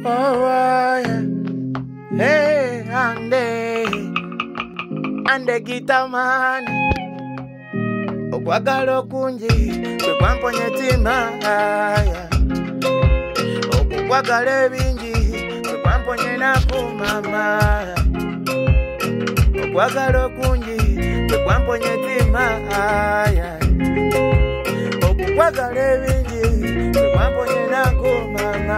Oh, yeah. Hey, ande guitar man. Okwagala okungi kwe kwamponya tima. Okwagala ebingi kwe kwamponya naku mama. Okwagala okungi kwe kwamponya tima. Okwagala ebingi kwe kwamponya naku mama.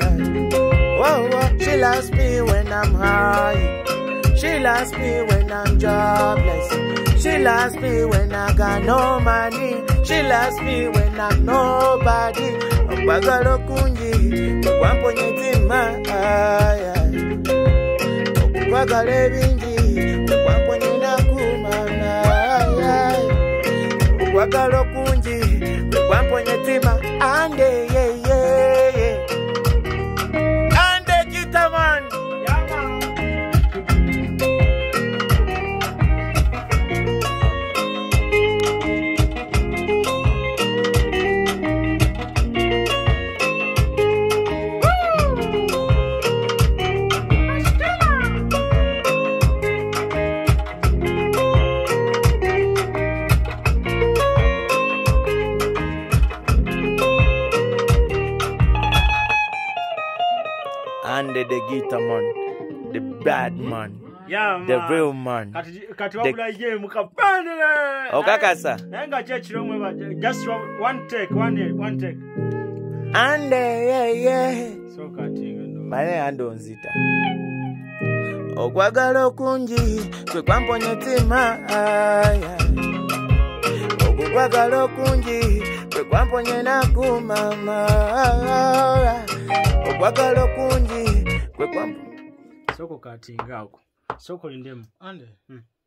She loves me when I'm high. She loves me when I'm jobless. She loves me when I got no money. She loves me when I'm nobody. Okwagala okungi kwamponya tima. Okwagala ebingi kwamponya naku mama. Okwagala okungi kwamponya tima. Ande man. And the guitar man, the bad man, yeah, man. The real man. Okakasa. Just one take. And yeah. So cutting. Mane andonzita. Okwagala okungi kwe kwamponya tima. Okwagala okungi kwe kwamponya naku mama. Okwagala okungi kwe kwamponya. Soko cutting ako. Soko lindemu. Ande.